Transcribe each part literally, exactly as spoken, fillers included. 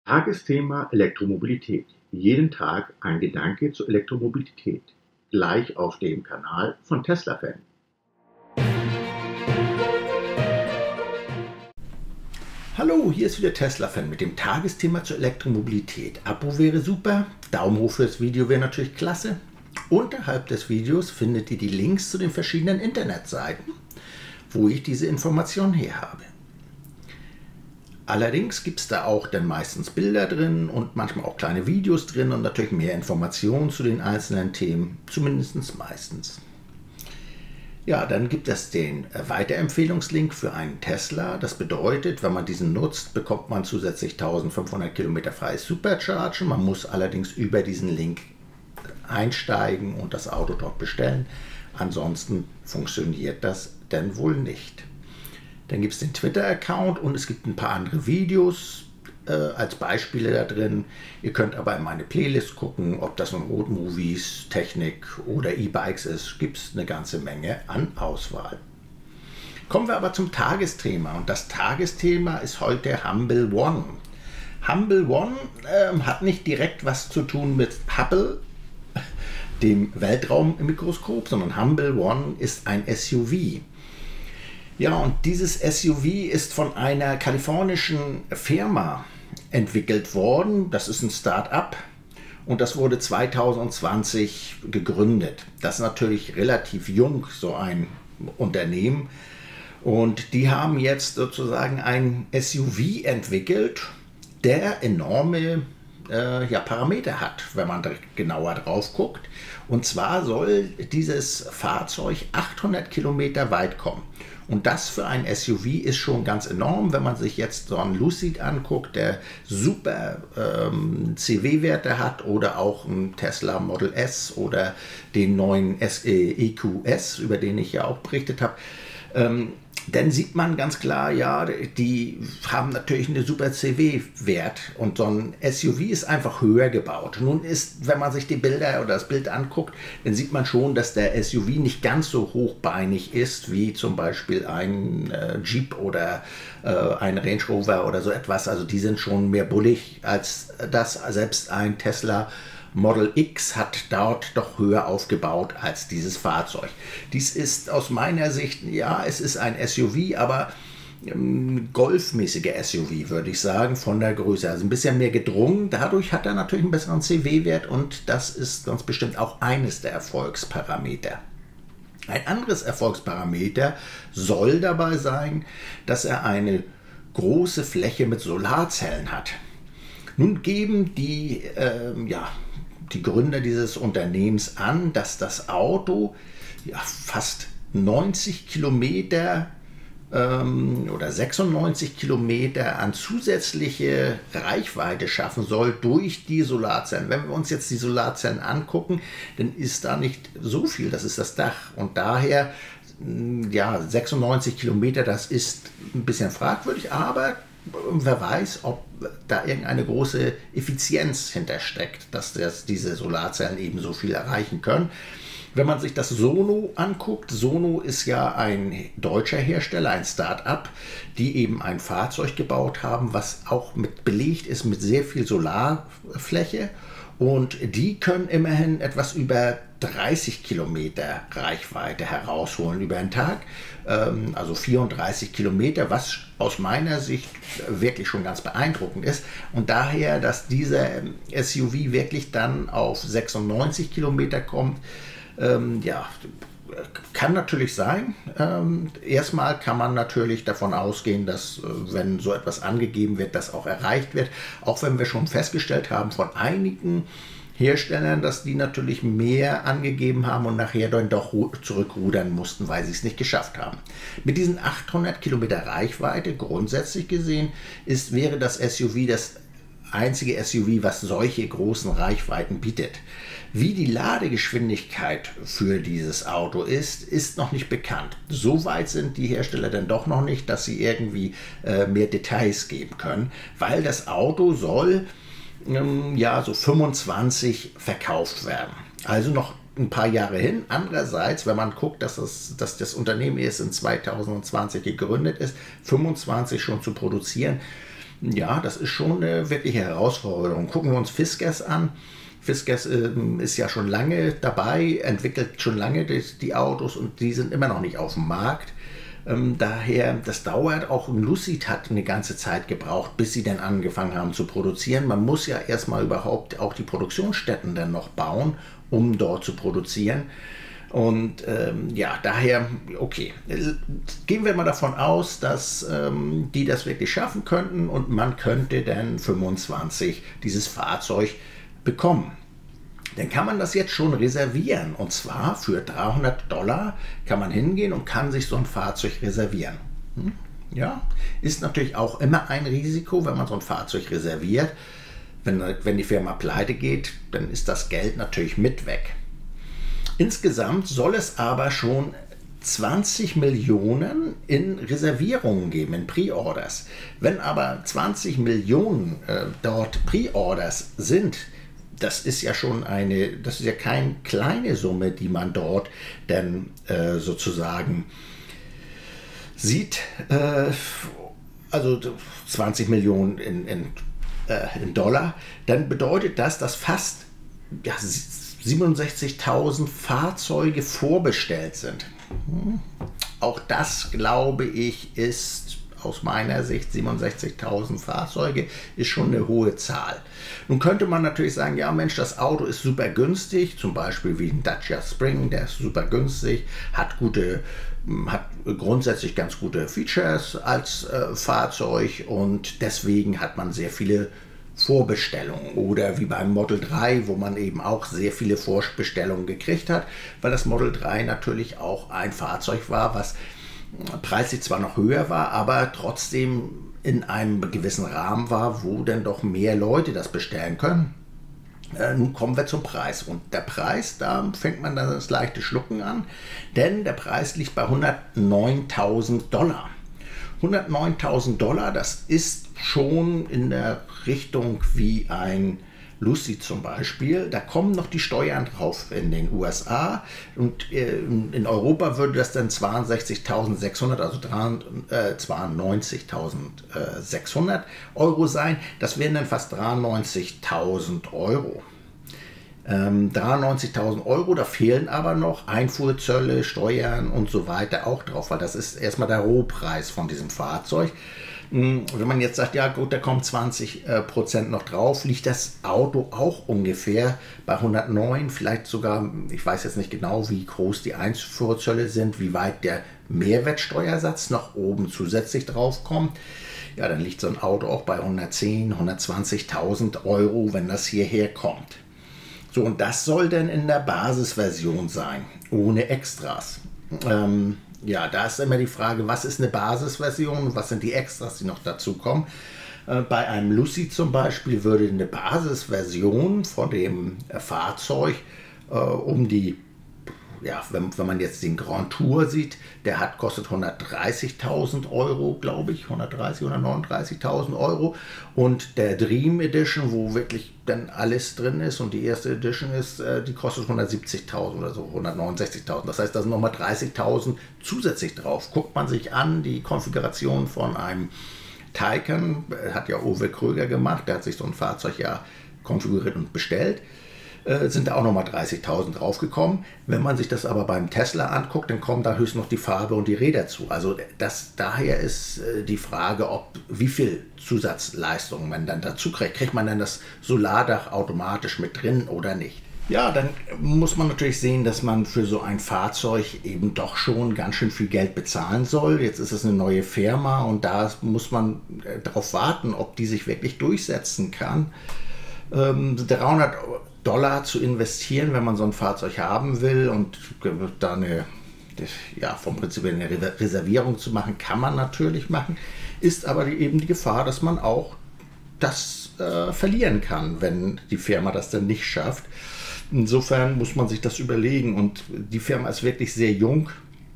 Tagesthema Elektromobilität. Jeden Tag ein Gedanke zur Elektromobilität. Gleich auf dem Kanal von Tesla Fan. Hallo, hier ist wieder Tesla Fan mit dem Tagesthema zur Elektromobilität. Abo wäre super, Daumen hoch fürs Video wäre natürlich klasse. Unterhalb des Videos findet ihr die Links zu den verschiedenen Internetseiten, wo ich diese Informationen her habe. Allerdings gibt es da auch dann meistens Bilder drin und manchmal auch kleine Videos drin und natürlich mehr Informationen zu den einzelnen Themen, zumindest meistens. Ja, dann gibt es den Weiterempfehlungslink für einen Tesla. Das bedeutet, wenn man diesen nutzt, bekommt man zusätzlich eintausendfünfhundert Kilometer freies Superchargen. Man muss allerdings über diesen Link einsteigen und das Auto dort bestellen. Ansonsten funktioniert das denn wohl nicht. Dann gibt es den Twitter-Account und es gibt ein paar andere Videos äh, als Beispiele da drin. Ihr könnt aber in meine Playlist gucken, ob das nun Road Movies, Technik oder E-Bikes ist. Gibt es eine ganze Menge an Auswahl. Kommen wir aber zum Tagesthema. Und das Tagesthema ist heute Humble One. Humble One äh, hat nicht direkt was zu tun mit Hubble, dem Weltraummikroskop, sondern Humble One ist ein S U V. Ja, und dieses S U V ist von einer kalifornischen Firma entwickelt worden. Das ist ein Start-up und das wurde zweitausendzwanzig gegründet. Das ist natürlich relativ jung, so ein Unternehmen. Und die haben jetzt sozusagen ein S U V entwickelt, der enorme äh, ja, Parameter hat, wenn man da genauer drauf guckt. Und zwar soll dieses Fahrzeug achthundert Kilometer weit kommen. Und das für ein S U V ist schon ganz enorm, wenn man sich jetzt so einen Lucid anguckt, der super ähm, C W-Werte hat, oder auch ein Tesla Model S oder den neuen E Q S, über den ich ja auch berichtet habe. Ähm, dann sieht man ganz klar, ja, die haben natürlich eine super C W-Wert und so ein S U V ist einfach höher gebaut. Nun ist, wenn man sich die Bilder oder das Bild anguckt, dann sieht man schon, dass der S U V nicht ganz so hochbeinig ist wie zum Beispiel ein äh, Jeep oder äh, ein Range Rover oder so etwas. Also die sind schon mehr bullig als das. Selbst ein Tesla Model X hat dort doch höher aufgebaut als dieses Fahrzeug. Dies ist aus meiner Sicht, ja, es ist ein S U V, aber ähm, golfmäßiger S U V, würde ich sagen, von der Größe. Also ein bisschen mehr gedrungen. Dadurch hat er natürlich einen besseren C W-Wert und das ist ganz bestimmt auch eines der Erfolgsparameter. Ein anderes Erfolgsparameter soll dabei sein, dass er eine große Fläche mit Solarzellen hat. Nun geben die, ähm, ja, die Gründer dieses Unternehmens an, dass das Auto ja, fast neunzig Kilometer ähm, oder sechsundneunzig Kilometer an zusätzliche Reichweite schaffen soll durch die Solarzellen. Wenn wir uns jetzt die Solarzellen angucken, dann ist da nicht so viel, das ist das Dach. Und daher, ja, sechsundneunzig Kilometer, das ist ein bisschen fragwürdig, aber wer weiß, ob da irgendeine große Effizienz hintersteckt, dass das, diese Solarzellen eben so viel erreichen können. Wenn man sich das Sono anguckt, Sono ist ja ein deutscher Hersteller, ein Start-up, die eben ein Fahrzeug gebaut haben, was auch mit belegt ist mit sehr viel Solarfläche. Und die können immerhin etwas über dreißig Kilometer Reichweite herausholen über den Tag, ähm, also vierunddreißig Kilometer, was aus meiner Sicht wirklich schon ganz beeindruckend ist. Und daher, dass dieser S U V wirklich dann auf sechsundneunzig Kilometer kommt, ähm, ja, kann natürlich sein. Ähm, erstmal kann man natürlich davon ausgehen, dass, äh, wenn so etwas angegeben wird, das auch erreicht wird. Auch wenn wir schon festgestellt haben von einigen Herstellern, dass die natürlich mehr angegeben haben und nachher dann doch zurückrudern mussten, weil sie es nicht geschafft haben. Mit diesen achthundert Kilometer Reichweite, grundsätzlich gesehen, ist, wäre das S U V das einzige S U V, was solche großen Reichweiten bietet. Wie die Ladegeschwindigkeit für dieses Auto ist, ist noch nicht bekannt. So weit sind die Hersteller dann doch noch nicht, dass sie irgendwie äh, mehr Details geben können, weil das Auto soll ähm, ja so fünfundzwanzig verkauft werden. Also noch ein paar Jahre hin. Andererseits, wenn man guckt, dass das, dass das Unternehmen erst in zweitausendzwanzig gegründet ist, fünfundzwanzig schon zu produzieren, Ja, das ist schon eine wirkliche Herausforderung. Gucken wir uns Fiskars an. Fiskars äh, ist ja schon lange dabei, entwickelt schon lange die, die Autos und die sind immer noch nicht auf dem Markt. Ähm, daher, das dauert, auch Lucid hat eine ganze Zeit gebraucht, bis sie dann angefangen haben zu produzieren. Man muss ja erstmal überhaupt auch die Produktionsstätten dann noch bauen, um dort zu produzieren. Und ähm, ja, daher, okay, gehen wir mal davon aus, dass ähm, die das wirklich schaffen könnten und man könnte dann fünfundzwanzig dieses Fahrzeug bekommen. Dann kann man das jetzt schon reservieren und zwar für dreihundert Dollar kann man hingehen und kann sich so ein Fahrzeug reservieren. Hm? Ja, ist natürlich auch immer ein Risiko, wenn man so ein Fahrzeug reserviert. Wenn, wenn die Firma pleite geht, dann ist das Geld natürlich mit weg. Insgesamt soll es aber schon zwanzig Millionen in Reservierungen geben, in Pre-Orders. Wenn aber zwanzig Millionen äh, dort Pre-Orders sind, das ist ja schon eine, das ist ja keine kleine Summe, die man dort dann äh, sozusagen sieht. Äh, also zwanzig Millionen in, in, äh, in Dollar, dann bedeutet das, dass fast ja, siebenundsechzigtausend Fahrzeuge vorbestellt sind. Hm. Auch das, glaube ich, ist aus meiner Sicht siebenundsechzigtausend Fahrzeuge ist schon eine hohe Zahl. Nun könnte man natürlich sagen, ja Mensch, das Auto ist super günstig, zum Beispiel wie ein Dacia Spring, der ist super günstig, hat gute, hat grundsätzlich ganz gute Features als äh, Fahrzeug und deswegen hat man sehr viele Vorbestellungen oder wie beim Model drei, wo man eben auch sehr viele Vorbestellungen gekriegt hat, weil das Model drei natürlich auch ein Fahrzeug war, was preislich zwar noch höher war, aber trotzdem in einem gewissen Rahmen war, wo dann doch mehr Leute das bestellen können. Äh, nun kommen wir zum Preis. Und der Preis, da fängt man dann das leichte Schlucken an, denn der Preis liegt bei hundertneuntausend Dollar. hundertneuntausend Dollar, das ist schon in der Richtung wie ein Lucid zum Beispiel. Da kommen noch die Steuern drauf in den U S A und in Europa würde das dann zweiundsechzigtausendsechshundert, also zweiundneunzigtausendsechshundert Euro sein. Das wären dann fast dreiundneunzigtausend Euro. Ähm, dreiundneunzigtausend Euro, da fehlen aber noch Einfuhrzölle, Steuern und so weiter auch drauf, weil das ist erstmal der Rohpreis von diesem Fahrzeug. Wenn man jetzt sagt, ja gut, da kommt zwanzig Prozent noch drauf, liegt das Auto auch ungefähr bei hundertneun, vielleicht sogar, ich weiß jetzt nicht genau, wie groß die Einfuhrzölle sind, wie weit der Mehrwertsteuersatz noch oben zusätzlich drauf kommt. Ja, dann liegt so ein Auto auch bei hundertzehn, hundertzwanzigtausend Euro, wenn das hierher kommt. So, und das soll dann in der Basisversion sein, ohne Extras. Ähm, ja, da ist immer die Frage, was ist eine Basisversion und was sind die Extras, die noch dazu kommen. Äh, bei einem Lucid zum Beispiel würde eine Basisversion von dem äh, Fahrzeug äh, um die, ja, wenn, wenn man jetzt den Grand Tour sieht, der hat kostet hundertdreißigtausend Euro, glaube ich, hundertdreißig, hundertneununddreißigtausend Euro. Und der Dream Edition, wo wirklich dann alles drin ist und die erste Edition ist, äh, die kostet hundertsiebzigtausend oder so, hundertneunundsechzigtausend. Das heißt, da sind nochmal dreißigtausend zusätzlich drauf. Guckt man sich an, die Konfiguration von einem Taycan, hat ja Uwe Kröger gemacht, der hat sich so ein Fahrzeug ja konfiguriert und bestellt. Sind da auch nochmal dreißigtausend draufgekommen. Wenn man sich das aber beim Tesla anguckt, dann kommen da höchstens noch die Farbe und die Räder zu. Also das, daher ist die Frage, ob wie viel Zusatzleistungen man dann dazu kriegt. Kriegt man dann das Solardach automatisch mit drin oder nicht? Ja, dann muss man natürlich sehen, dass man für so ein Fahrzeug eben doch schon ganz schön viel Geld bezahlen soll. Jetzt ist es eine neue Firma und da muss man darauf warten, ob die sich wirklich durchsetzen kann. Ähm, dreihundert Dollar zu investieren, wenn man so ein Fahrzeug haben will und da eine, ja, vom Prinzip eine Reservierung zu machen, kann man natürlich machen, ist aber eben die Gefahr, dass man auch das äh, verlieren kann, wenn die Firma das dann nicht schafft. Insofern muss man sich das überlegen und die Firma ist wirklich sehr jung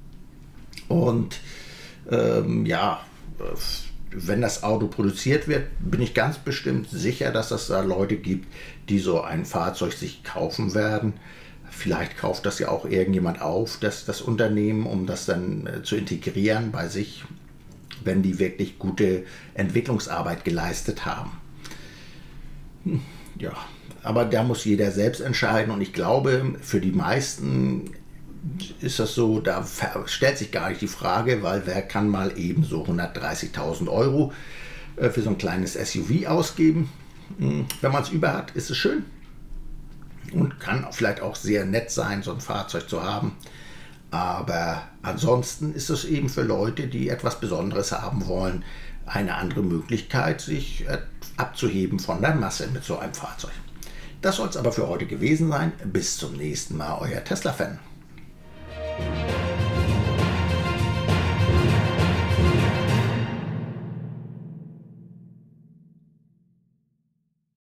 und ähm, ja, wenn das Auto produziert wird, bin ich ganz bestimmt sicher, dass es da Leute gibt, die so ein Fahrzeug sich kaufen werden. Vielleicht kauft das ja auch irgendjemand auf, das, das Unternehmen, um das dann äh, zu integrieren bei sich. wenn die wirklich gute Entwicklungsarbeit geleistet haben. Ja, aber da muss jeder selbst entscheiden und ich glaube, für die meisten ist das so, da stellt sich gar nicht die Frage, weil wer kann mal eben so hundertdreißigtausend Euro für so ein kleines S U V ausgeben. Wenn man es über hat, ist es schön und kann vielleicht auch sehr nett sein, so ein Fahrzeug zu haben. Aber ansonsten ist es eben für Leute, die etwas Besonderes haben wollen, eine andere Möglichkeit, sich abzuheben von der Masse mit so einem Fahrzeug. Das soll es aber für heute gewesen sein. Bis zum nächsten Mal, euer Tesla-Fan.